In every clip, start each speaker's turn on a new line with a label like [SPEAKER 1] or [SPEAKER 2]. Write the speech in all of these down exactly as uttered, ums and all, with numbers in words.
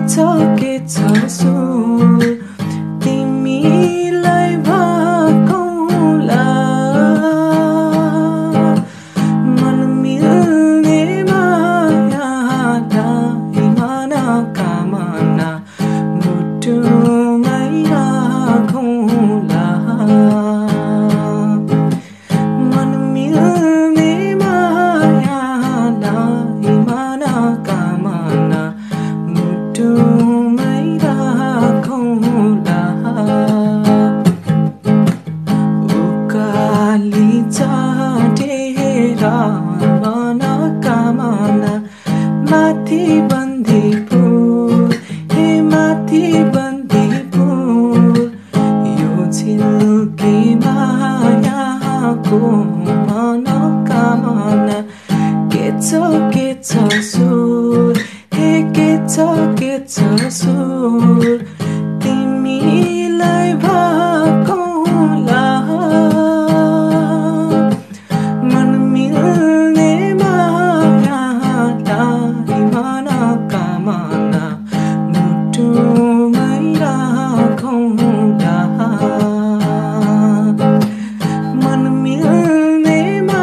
[SPEAKER 1] छ के छ सुर तिमीलाई भकौला मन मिल्ने मायालाई मन कामना मुटुमै राखौला मन मिल्ने मायालाई मन कामना मुटुमै राखौला उकाली चढेर मन कामना माथि बन्दीपुर हे माथि बन्दीपुर यो झिल्के मायाको मनोकामना के छ के छ सुर हे के छ के छ सुर तिमीलाई भकौला मन मिल्ने मायालाई मन कामना मुटुमै राखौला मन मिल्ने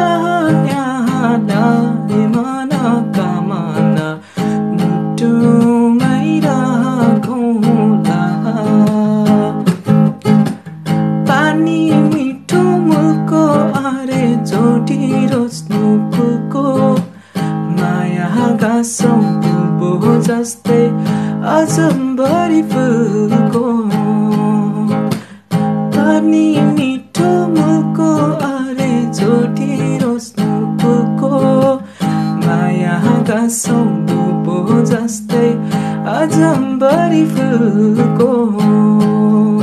[SPEAKER 1] मायालाई मन कामना मुटुमै राखौला पानी मिठो मुलको अरे जोडी रोज्नु फुलको माया गाँसौँ बुबो जस्तै अजम्बरी फुलको पानी मिठो मुलको अरे जोडी रोज्नु फुलको माया गाँसौँ बुबो जस्तै अजम्बरी फुलको